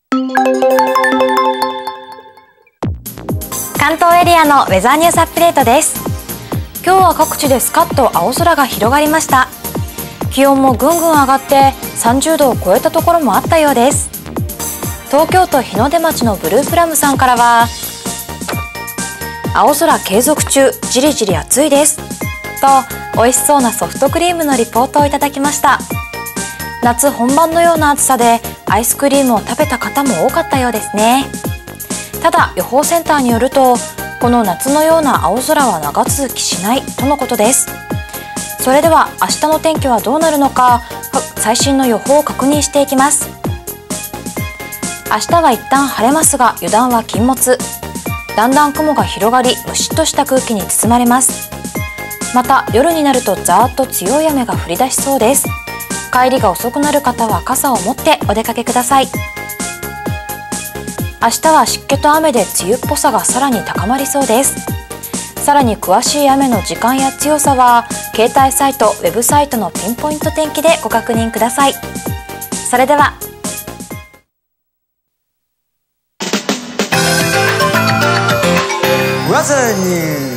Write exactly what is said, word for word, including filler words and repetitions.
関東エリアのウェザーニュースアップデートです。今日は各地でスカッと青空が広がりました。気温もぐんぐん上がってさんじゅうどを超えたところもあったようです。東京都日の出町のブループラムさんからは、青空継続中、じりじり暑いですと美味しそうなソフトクリームのリポートをいただきました。夏本番のような暑さでアイスクリームを食べた方も多かったようですね。ただ予報センターによると、この夏のような青空は長続きしないとのことです。それでは明日の天気はどうなるのか、最新の予報を確認していきます。明日は一旦晴れますが油断は禁物。だんだん雲が広がり、むしっとした空気に包まれます。また夜になるとザーッと強い雨が降り出しそうです。帰りが遅くなる方は傘を持ってお出かけください。明日は湿気と雨で梅雨っぽさがさらに高まりそうです。さらに詳しい雨の時間や強さは携帯サイト、ウェブサイトのピンポイント天気でご確認ください。それではウェザーニュー